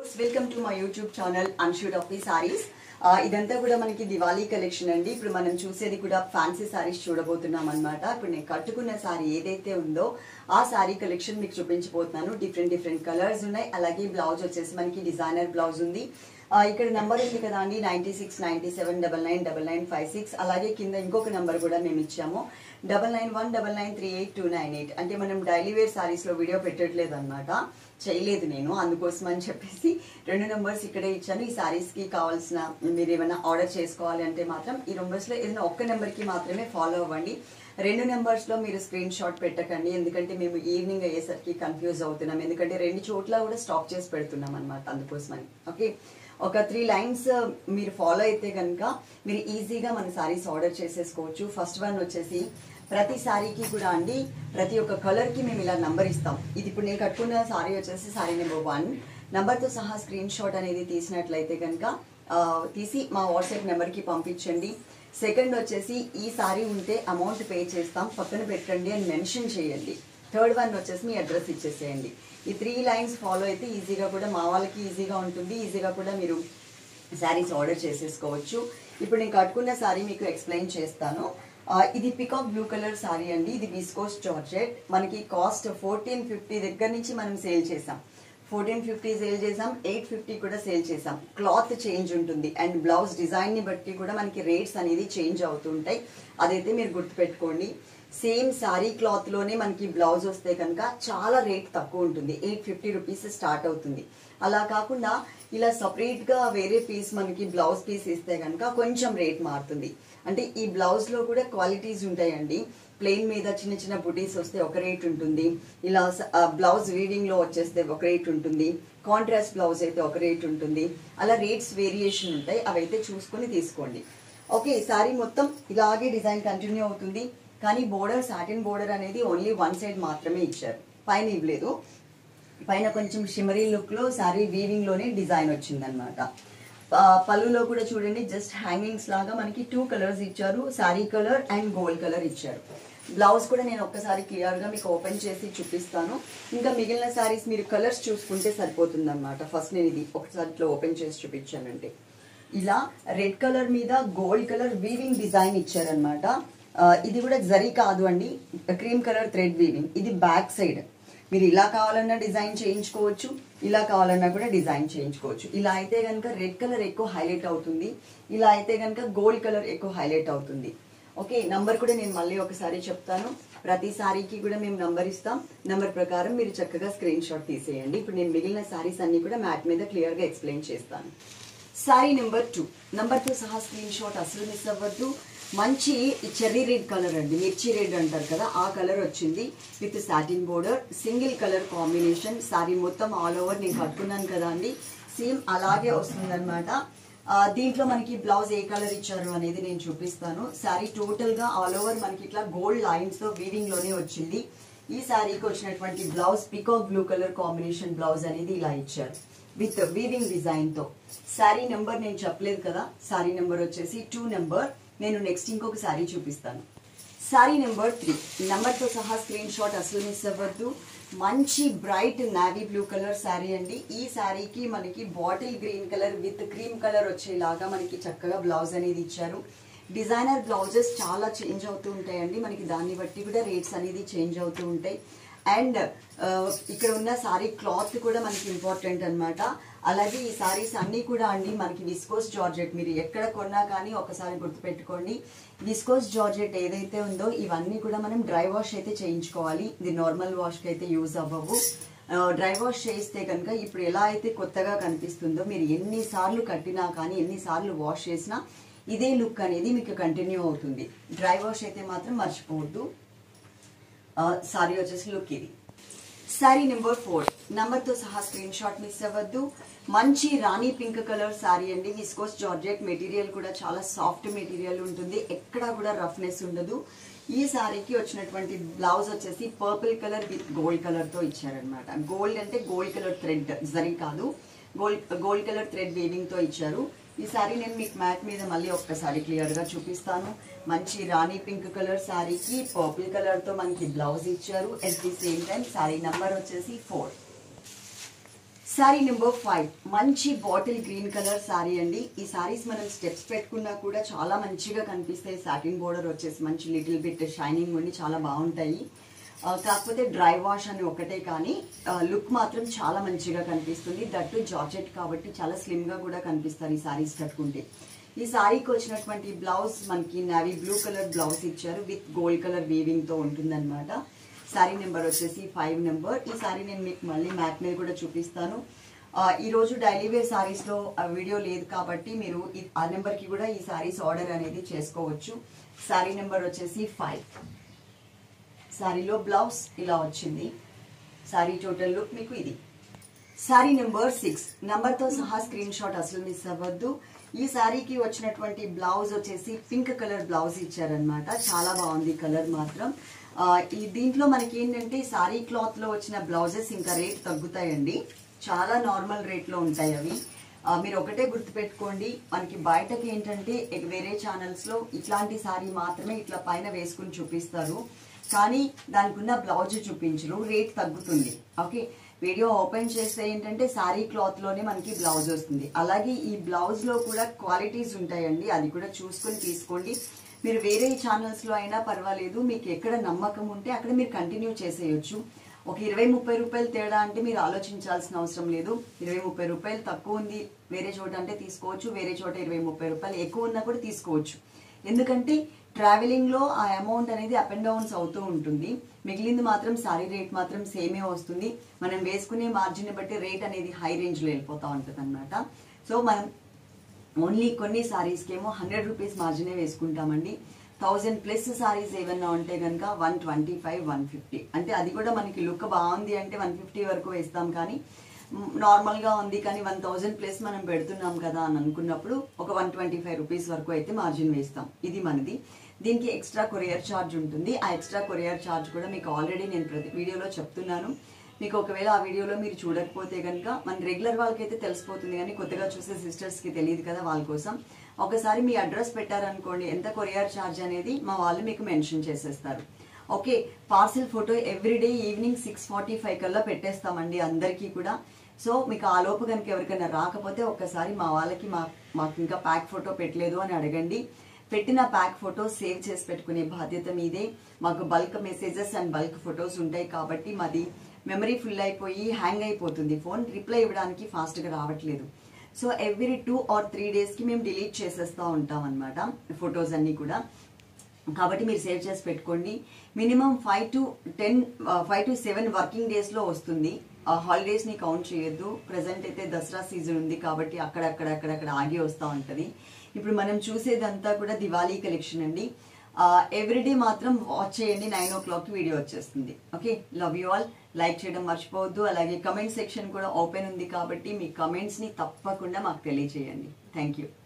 Welcome to my YouTube channel Anshu టఫీ సారీస్. ఇదంతా కూడా మనకి దివాళీ కలెక్షన్ అండి. ఇప్పుడు మనం చూసేది కూడా ఫ్యాన్సీ సారీస్ చూడబోతున్నాం అన్నమాట. ఇప్పుడు నేను కట్టుకున్న సారీ ఏదైతే ఉందో ఆ సారీ కలెక్షన్ మీకు చూపించబోతున్నాను. డిఫరెంట్ కలర్స్ ఉన్నాయి. అలాగే బ్లౌజ్ వచ్చేసి మనకి డిజైనర్ బ్లౌజ్ ఉంది. ఇక్కడ నెంబర్ ఉంది కదా అండి 9697999956. అలాగే కింద ఇంకొక నెంబర్ కూడా మేము ఇచ్చాము 9919938298. అంటే మనం డైలీ వేర్ సారీస్ లో వీడియో పెట్టట్లేదు అనమాట, చేయలేదు నేను, అందుకోసం అని చెప్పేసి 2 నెంబర్స్ ఇక్కడే ఇచ్చాను. ఈ సారీస్ కి కావాల్సిన మీరు ఏమైనా ఆర్డర్ చేసుకోవాలి అంటే మాత్రం ఈ నెంబర్స్ లో ఏదైనా ఒక్క నెంబర్ కి మాత్రమే ఫాలో అవ్వండి. 2 నెంబర్స్ లో మీరు స్క్రీన్ షాట్ పెట్టకండి, ఎందుకంటే మేము ఈవినింగ్ అయ్యేసరికి కన్ఫ్యూజ్ అవుతున్నాం. ఎందుకంటే 2 చోట్ల కూడా స్టాప్ చేసి పెడుతున్నాం అనమాట, అందుకోసమని. ఓకే, ఒక 3 లైన్స్ మీరు ఫాలో అయితే కనుక మీరు ఈజీగా మన సారీస్ ఆర్డర్ చేసేసుకోవచ్చు. ఫస్ట్ వన్ వచ్చేసి ప్రతి సారీకి కూడా అండి ప్రతి ఒక్క కలర్ కి మేము ఇలా నంబర్ ఇస్తాం. ఇది ఇప్పుడు నేను కట్టుకున్న సారీ వచ్చేసి సారీ నెంబర్ 1 నంబర్తో సహా స్క్రీన్ షాట్ అనేది తీసినట్లయితే కనుక తీసి మా వాట్సాప్ నెంబర్కి పంపించండి. సెకండ్ వచ్చేసి ఈ సారీ ఉంటే అమౌంట్ పే చేస్తాం పక్కన పెట్టండి అని మెన్షన్ చేయండి. థర్డ్ వన్ వచ్చేసి మీ అడ్రస్ ఇచ్చేసేయండి. ఈ 3 లైన్స్ ఫాలో అయితే ఈజీగా కూడా మా వాళ్ళకి ఈజీగా ఉంటుంది, ఈజీగా కూడా మీరు శారీస్ ఆర్డర్ చేసేసుకోవచ్చు. ఇప్పుడు నేను కట్టుకున్న సారీ మీకు ఎక్స్ప్లెయిన్ చేస్తాను. ఇది పికాక్ బ్లూ కలర్ సారీ అండి. ఇది విస్కోస్ జార్జెట్. మనకి కాస్ట్ 1450 దగ్గర నుంచి మనం సేల్ చేసాం. 1450 సేల్ చేసాం, 850 కూడా సేల్ చేసాం. క్లాత్ చేంజ్ ఉంటుంది అండ్ బ్లౌజ్ డిజైన్ ని బట్టి కూడా మనకి రేట్స్ అనేది చేంజ్ అవుతుంటాయి, అదైతే మీరు గుర్తుపెట్టుకోండి. సేమ్ సారీ క్లాత్ లోనే మనకి బ్లౌజ్ వస్తే కనుక చాలా రేట్ తక్కువ ఉంటుంది, 850 రూపీస్ స్టార్ట్ అవుతుంది. అలా కాకుండా ఇలా సపరేట్ గా వేరే పీస్ మనకి బ్లౌజ్ పీస్ ఇస్తే కనుక కొంచెం రేట్ మారుతుంది. అంటే ఈ బ్లౌజ్ లో కూడా క్వాలిటీస్ ఉంటాయండి. ప్లెయిన్ మీద చిన్న చిన్న బుటీస్ వస్తే ఒక రేట్ ఉంటుంది, ఇలా బ్లౌజ్ వీవింగ్ లో వచ్చేస్తే ఒక రేట్ ఉంటుంది, కాంట్రాస్ట్ బ్లౌజ్ అయితే ఒక రేట్ ఉంటుంది. అలా రేట్స్ వేరియేషన్ ఉంటాయి, అవైతే చూసుకొని తీసుకోండి. ఓకే, సారీ మొత్తం ఇలాగే డిజైన్ కంటిన్యూ అవుతుంది. కానీ బోర్డర్ సాటిన్ బోర్డర్ అనేది ఓన్లీ 1 సైడ్ మాత్రమే ఇచ్చారు, పైన ఇవ్వలేదు. పైన కొంచెం షిమరీ లుక్ లో సారీ వీవింగ్ లోనే డిజైన్ వచ్చింది అనమాట. పళ్ళులో కూడా చూడండి జస్ట్ హ్యాంగింగ్స్ లాగా మనకి 2 కలర్స్ ఇచ్చారు, sari colour and gold colour ఇచ్చారు. బ్లౌజ్ కూడా నేను ఒక్కసారి క్లియర్ గా మీకు ఓపెన్ చేసి చూపిస్తాను. ఇంకా మిగిలిన సారీస్ మీరు కలర్స్ చూసుకుంటే సరిపోతుంది అనమాట. ఫస్ట్ నేను ఇది ఒకసారి ఇట్లా ఓపెన్ చేసి చూపించానంటే ఇలా రెడ్ కలర్ మీద గోల్డ్ కలర్ వీవింగ్ డిజైన్ ఇచ్చారనమాట. ఇది కూడా జరీ కాదు అండి, క్రీమ్ కలర్ థ్రెడ్ వీవింగ్. ఇది బ్యాక్ సైడ్ మీరు ఇలా కావాలన్నా డిజైన్ చేయించుకోవచ్చు, ఇలా కావాలన్నా కూడా డిజైన్ చేయించుకోవచ్చు. ఇలా అయితే కనుక రెడ్ కలర్ ఎక్కువ హైలైట్ అవుతుంది, ఇలా అయితే కనుక గోల్డ్ కలర్ ఎక్కువ హైలైట్ అవుతుంది. ఓకే, నంబర్ కూడా నేను మళ్ళీ ఒకసారి చెప్తాను. ప్రతి సారీకి కూడా మేము నంబర్ ఇస్తాం, నంబర్ ప్రకారం మీరు చక్కగా స్క్రీన్ షాట్ తీసేయండి. ఇప్పుడు నేను మిగిలిన సారీస్ అన్ని కూడా మ్యాట్ మీద క్లియర్ గా ఎక్స్ప్లెయిన్ చేస్తాను. సారీ నెంబర్ 2 నంబర్తో సహా స్క్రీన్ షాట్ అసలు మిస్ అవ్వద్దు. మంచి చెర్రీ రెడ్ కలర్ అండి, మిర్చి రెడ్ అంటారు కదా, ఆ కలర్ వచ్చింది with satin border, single colour combination. Sari మొత్తం ఆల్ ఓవర్ నేను కట్టుకున్నాను కదా అండి, సేమ్ అలాగే వస్తుంది అనమాట. దీంట్లో మనకి బ్లౌజ్ ఏ కలర్ ఇచ్చారు అనేది నేను చూపిస్తాను. సారీ టోటల్ గా ఆల్ ఓవర్ మనకి ఇట్లా గోల్డ్ లైన్స్ తో వీవింగ్ లోనే వచ్చింది. ఈ సారీకి వచ్చినటువంటి blouse peacock blue colour combination blouse అనేది ఇలా ఇచ్చారు విత్ వీవింగ్ డిజైన్ తో. సారీ నెంబర్ నేను చెప్పలేదు కదా, సారీ నెంబర్ వచ్చేసి 2 నెంబర్. నేను నెక్స్ట్ ఇంకొక సారీ చూపిస్తాను. సారీ నెంబర్ 3 నెంబర్తో సహా స్క్రీన్ షాట్ అసలు మిస్ అవ్వద్దు. మంచి bright navy blue colour sari అండి. ఈ శారీకి మనకి bottle green colour with cream colour వచ్చేలాగా మనకి చక్కగా బ్లౌజ్ అనేది ఇచ్చారు. డిజైనర్ బ్లౌజెస్ చాలా చేంజ్ అవుతూ ఉంటాయండి, మనకి దాన్ని బట్టి కూడా రేట్స్ అనేది చేంజ్ అవుతూ ఉంటాయి. అండ్ ఇక్కడ ఉన్న సారీ క్లాత్ కూడా మనకి ఇంపార్టెంట్ అనమాట. అలాగే ఈ సారీస్ అన్ని కూడా అండి మనకి విస్కోస్ జార్జెట్. మీరు ఎక్కడ కొన్నా కానీ ఒకసారి గుర్తుపెట్టుకోండి, విస్కోస్ జార్జెట్ ఏదైతే ఉందో ఇవన్నీ కూడా మనం డ్రై వాష్ అయితే చేయించుకోవాలి. ఇది నార్మల్ వాష్కి అయితే యూజ్ అవ్వవు. డ్రై వాష్ చేస్తే కనుక ఇప్పుడు ఎలా అయితే కొత్తగా కనిపిస్తుందో, మీరు ఎన్నిసార్లు కట్టినా కానీ ఎన్నిసార్లు వాష్ చేసినా ఇదే లుక్ అనేది మీకు కంటిన్యూ అవుతుంది. డ్రై వాష్ అయితే మాత్రం మర్చిపోవద్దు. సారీ వచ్చేసి లుక్ ఇది. సారీ నెంబర్ 4 నంబర్తో సహా స్క్రీన్ షాట్ మిస్ అవ్వద్దు. మంచి రాణి పింక్ కలర్ సారీ అండి, విస్కోస్ జార్జెట్. మెటీరియల్ కూడా చాలా సాఫ్ట్ మెటీరియల్ ఉంటుంది, ఎక్కడా కూడా రఫ్నెస్ ఉండదు. ఈ సారీకి వచ్చినటువంటి బ్లౌజ్ వచ్చేసి purple colour with gold colour తో ఇచ్చారనమాట. గోల్డ్ అంటే గోల్డ్ కలర్ థ్రెడ్, జరీ కాదు, గోల్డ్ కలర్ థ్రెడ్ వీవింగ్ తో ఇచ్చారు. ఈ సారీ నేను మీకు మ్యాట్ మీద మళ్ళీ ఒక్కసారి క్లియర్ గా చూపిస్తాను. మంచి రాణి పింక్ కలర్ సారీకి పర్పుల్ కలర్ తో మనకి బ్లౌజ్ ఇచ్చారు. At the same time sari number వచ్చేసి 4. సారీ నెంబర్ 5 మంచి బాటిల్ గ్రీన్ కలర్ సారీ అండి. ఈ సారీస్ మనం స్టెప్స్ పెట్టుకున్నా కూడా చాలా మంచిగా కనిపిస్తాయి. సాటిన్ బోర్డర్ వచ్చేసి మంచి లిటిల్ బిట్ షైనింగ్ ఉండి చాలా బాగుంటాయి. కాకపోతే డ్రై వాష్ అని ఒకటే కానీ లుక్ మాత్రం చాలా మంచిగా కనిపిస్తుంది. దట్టు జార్జెట్ కాబట్టి చాలా స్లిమ్ గా కూడా కనిపిస్తారు ఈ సారీస్ కట్టుకుంటే. ఈ సారీకి వచ్చినటువంటి బ్లౌజ్ మనకి నావీ బ్లూ కలర్ బ్లౌజ్ ఇచ్చారు విత్ గోల్డ్ కలర్ వీవింగ్ తో ఉంటుందన్నమాట. సారీ నెంబర్ వచ్చేసి 5 నెంబర్. ఈ సారీ నేను మీకు మళ్ళీ మ్యాట్ మీద కూడా చూపిస్తాను. ఈ రోజు డైలీ వేర్ సారీస్ లో వీడియో లేదు కాబట్టి మీరు ఆ నెంబర్ కి కూడా ఈ సారీస్ ఆర్డర్ అనేది చేసుకోవచ్చు. సారీ నెంబర్ వచ్చేసి 5. సారీలో బ్లౌజ్ ఇలా వచ్చింది. సారీ టోటల్ లుక్ మీకు ఇది. సారీ నెంబర్ 6 నంబర్ తో సహా స్క్రీన్ షాట్ అసలు మిస్ అవ్వద్దు. ఈ సారీకి వచ్చినటువంటి బ్లౌజ్ వచ్చేసి పింక్ కలర్ బ్లౌజ్ ఇచ్చారనమాట. చాలా బాగుంది కలర్ మాత్రం. ఈ దీంట్లో మనకి ఏంటంటే సారీ క్లాత్ లో వచ్చిన బ్లౌజెస్ ఇంకా రేట్ తగ్గుతాయండి. చాలా నార్మల్ రేట్ లో ఉంటాయి అవి. మీరు ఒకటే గుర్తుపెట్టుకోండి, మనకి బయటకి ఏంటంటే వేరే ఛానల్స్ లో ఇట్లాంటి సారీ మాత్రమే ఇట్లా పైన వేసుకుని చూపిస్తారు, కానీ దానికి ఉన్న బ్లౌజ్ చూపించరు, రేట్ తగ్గుతుంది. ఓకే, వీడియో ఓపెన్ చేస్తే ఏంటంటే సారీ క్లాత్ లోనే మనకి బ్లౌజ్ వస్తుంది. అలాగే ఈ బ్లౌజ్ లో కూడా క్వాలిటీస్ ఉంటాయండి, అది కూడా చూసుకొని తీసుకోండి. మీరు వేరే ఛానల్స్ లో అయినా పర్వాలేదు, మీకు ఎక్కడ నమ్మకం ఉంటే అక్కడ మీరు కంటిన్యూ చేసేయచ్చు. ఒక 20-30 రూపాయలు తేడా అంటే మీరు ఆలోచించాల్సిన అవసరం లేదు. 20-30 రూపాయలు తక్కువ ఉంది వేరే చోట అంటే తీసుకోవచ్చు, వేరే చోట 20-30 రూపాయలు ఎక్కువ ఉన్నా కూడా తీసుకోవచ్చు. ఎందుకంటే ట్రావెలింగ్ లో ఆ అమౌంట్ అనేది అప్ అండ్ డౌన్స్ అవుతూ ఉంటుంది. మిగిలింది మాత్రం సారీ రేట్ మాత్రం సేమే వస్తుంది. మనం వేసుకునే మార్జిన్ బట్టి రేట్ అనేది హై రేంజ్ లో వెళ్ళిపోతా ఉంటుంది అనమాట. సో మనం ఓన్లీ కొన్ని సారీస్ కేమో 100 రూపీస్ మార్జినే వేసుకుంటామండి. 1000+ సారీస్ ఏమన్నా ఉంటే కనుక 125-150, అంటే అది కూడా మనకి లుక్ బాగుంది అంటే 150 వరకు వేస్తాం. కానీ నార్మల్ గా ఉంది కానీ 1000+ మనం పెడుతున్నాం కదా అని అనుకున్నప్పుడు ఒక 125 రూపీస్ వరకు అయితే మార్జిన్ వేస్తాం. ఇది మనది. దీనికి ఎక్స్ట్రా కొరియర్ ఛార్జ్ ఉంటుంది. ఆ ఎక్స్ట్రా కొరియర్ ఛార్జ్ కూడా మీకు ఆల్రెడీ నేను ప్రతి వీడియోలో చెప్తున్నాను. మీకు ఒకవేళ ఆ వీడియోలో మీరు చూడకపోతే కనుక మన రెగ్యులర్ వాళ్ళకైతే తెలిసిపోతుంది, కానీ కొత్తగా చూసే సిస్టర్స్ కి తెలియదు కదా, వాళ్ళ కోసం ఒకసారి మీ అడ్రస్ పెట్టారనుకోండి, ఎంత కొరియర్ ఛార్జ్ అనేది మా వాళ్ళు మీకు మెన్షన్ చేసేస్తారు. Okay, parcel photo everyday evening 6:45 కల్లా పెట్టేస్తామండి అందరికీ కూడా. సో మీకు ఆ లోపు కనుక ఎవరికైనా రాకపోతే ఒక్కసారి మా వాళ్ళకి మాకు ఇంకా ప్యాక్ ఫోటో పెట్టలేదు అని అడగండి. పెట్టిన ప్యాక్ ఫోటో సేవ్ చేసి పెట్టుకునే బాధ్యత మీదే. మాకు bulk messages and bulk photos ఉంటాయి కాబట్టి మాది మెమరీ ఫుల్ అయిపోయి హ్యాంగ్ అయిపోతుంది, ఫోన్ రిప్లై ఇవ్వడానికి ఫాస్ట్గా రావట్లేదు. సో ఎవ్రీ 2 or 3 డేస్కి మేము డిలీట్ చేసేస్తూ ఉంటాం అనమాట ఫొటోస్ అన్నీ కూడా. కాబట్టి మీరు సేవ్ చేసి పెట్టుకోండి. మినిమం 5 to 7 వర్కింగ్ డేస్లో వస్తుంది. హాలిడేస్ ని కౌంట్ చేయొద్దు. ప్రజెంట్ అయితే దసరా సీజన్ ఉంది కాబట్టి అక్కడక్కడ ఆగి వస్తూ ఉంటుంది. ఇప్పుడు మనం చూసేదంతా కూడా దివాళీ కలెక్షన్ అండి. ఎవ్రీడే మాత్రం వాచ్ చేయండి, 9 o'clock వీడియో వచ్చేస్తుంది. Okay, love you all. Like చేయడం మర్చిపోవద్దు. అలాగే కమెంట్ సెక్షన్ కూడా ఓపెన్ ఉంది కాబట్టి మీ కమెంట్స్ ని తప్పకుండా మాకు తెలియజేయండి. Thank you.